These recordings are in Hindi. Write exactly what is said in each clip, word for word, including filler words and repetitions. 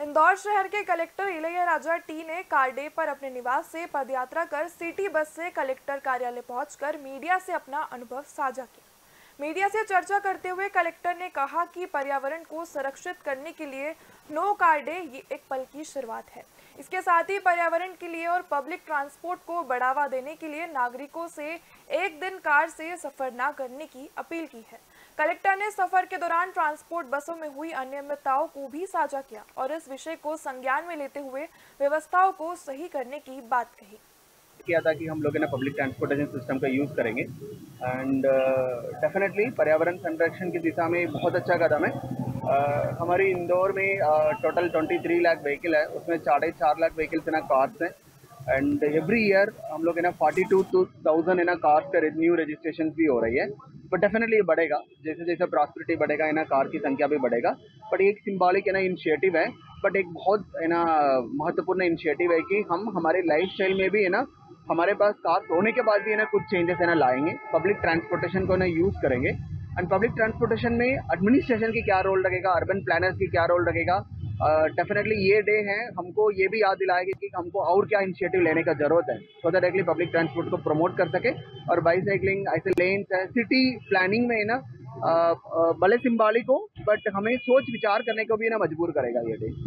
इंदौर शहर के कलेक्टर इलैयाराजा टी ने कार डे पर अपने निवास से पदयात्रा कर सिटी बस से कलेक्टर कार्यालय पहुंचकर मीडिया से अपना अनुभव साझा किया। मीडिया से चर्चा करते हुए कलेक्टर ने कहा कि पर्यावरण को संरक्षित करने के लिए नो कार डे ये एक पल की शुरुआत है। इसके साथ ही पर्यावरण के लिए और पब्लिक ट्रांसपोर्ट को बढ़ावा देने के लिए नागरिकों से एक दिन कार से सफर न करने की अपील की है। कलेक्टर ने सफर के दौरान ट्रांसपोर्ट बसों में हुई अनियमितताओं को भी साझा किया और इस विषय को संज्ञान में लेते हुए व्यवस्थाओं को सही करने की बात कही। किया था कि हम लोग ना पब्लिक ट्रांसपोर्टेशन सिस्टम का यूज़ करेंगे एंड डेफिनेटली पर्यावरण संरक्षण की दिशा में बहुत अच्छा कदम है। uh, हमारी इंदौर में टोटल तेईस लाख व्हीकल है, उसमें साढ़े चार लाख व्हीकल्स ना कार्स हैं एंड एवरी ईयर हम लोग ना फोर्टी टू थाउजेंड है ना कार्स का न्यू रजिस्ट्रेशन भी हो रही है। बट डेफिनेटली ये बढ़ेगा, जैसे जैसे प्रॉस्पेरिटी बढ़ेगा है ना कार की संख्या भी बढ़ेगा। बट एक सिंबॉलिक है ना इनिशिएटिव है, बट एक बहुत है ना महत्वपूर्ण इनिशिएटिव है कि हम हमारे लाइफ स्टाइल में भी है ना हमारे पास कार्स होने के बाद भी है ना कुछ चेंजेस है ना लाएंगे, पब्लिक ट्रांसपोर्टेशन को ना यूज़ करेंगे। एंड पब्लिक ट्रांसपोर्टेशन में एडमिनिस्ट्रेशन की क्या रोल लगेगा, अर्बन प्लानर्स की क्या रोल लगेगा। डेफिनेटली uh, ये डे है हमको ये भी याद दिलाएगा कि हमको और क्या इनिशिएटिव लेने का जरूरत है so that actually public transport को प्रमोट कर सके। और बाईसाइकिलिंग ऐसे लेन्स है सिटी प्लानिंग में ना भले सिंबॉलिक हो बट हमें सोच विचार करने को भी ना मजबूर करेगा ये डे।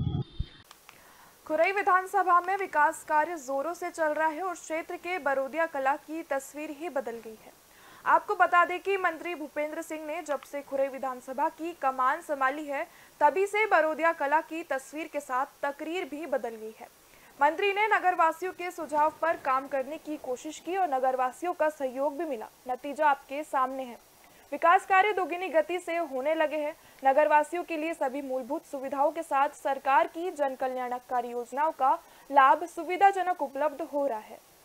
खुरई विधानसभा में विकास कार्य जोरों से चल रहा है और क्षेत्र के बरोदिया कला की तस्वीर ही बदल गई है। आपको बता दें कि मंत्री भूपेंद्र सिंह ने जब से खुरई विधानसभा की कमान संभाली है तभी से बरोदिया कला की तस्वीर के साथ तकरीर भी बदल गई है। मंत्री ने नगरवासियों के सुझाव पर काम करने की कोशिश की और नगरवासियों का सहयोग भी मिला। नतीजा आपके सामने है, विकास कार्य दोगुनी गति से होने लगे हैं। नगरवासियों के लिए सभी मूलभूत सुविधाओं के साथ सरकार की जन कल्याणकारी योजनाओं का लाभ सुविधाजनक उपलब्ध हो रहा है।